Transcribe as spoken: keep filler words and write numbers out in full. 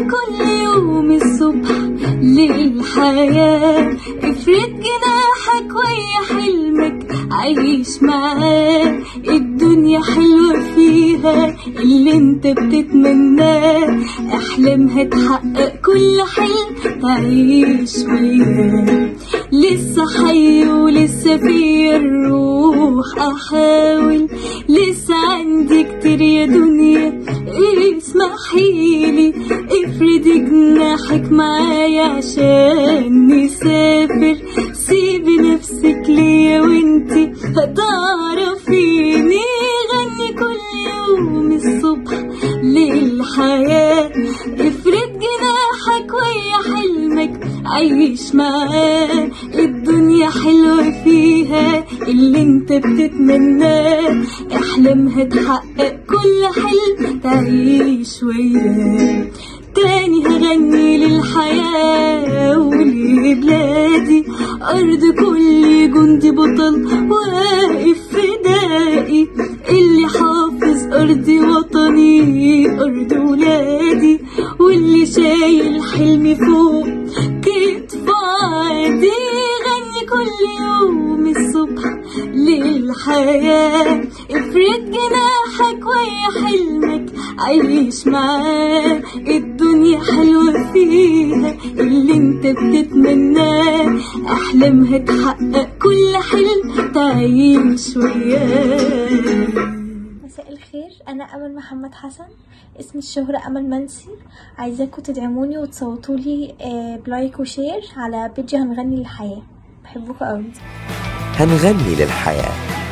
كل يوم الصبح للحياة. افرد جناحك ويا حلمك عيش معاه، الدنيا حلوة فيها اللي انت بتتمناه، احلامها تحقق كل حلم تعيش وياه. لسه حي ولسه في الروح احاول، لسه عندي كتير يا دنيا اسمحيلي. افردي جناحك معايا عشان نسافر، سيبي نفسك ليا وانتي هتعرفيني. غني كل يوم الصبح للحياة، افرد جناحك ويا حلمك عيش معاه، الدنيا حلوة فيها اللي انت بتتمناه، احلامها تحقق كل حلم تعيش وياه. تاني هغني للحياة ولبلادي، أرض كل جندي بطل واقف فدائي، اللي حافظ أرضي وطني أرض ولادي، واللي شايل حلمي فوق كتف عادي. غني كل يوم الصبح للحياة، افرد جناحك ويا حلمك عيش معاه، الدنيا حلوة فيها اللي انت بتتمناه، احلامها تحقق كل حلم تعيش وياه. مساء الخير، انا امل محمد حسن، اسم الشهرة امل منسي. عايزاكم تدعموني وتصوتوا لي بلايك وشير على بيجي هنغني للحياة. بحبكم قوي. هنغني للحياة.